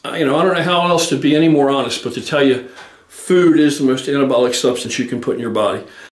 you know, I don't know how else to be any more honest, but to tell you, food is the most anabolic substance you can put in your body.